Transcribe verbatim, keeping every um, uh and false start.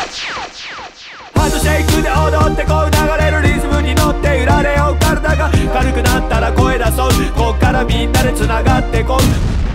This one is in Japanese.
ハンドシェイクで踊ってこう流れるリズムに乗って揺られよう。体が軽くなったら声出そう。こっからみんなで繋がってこう。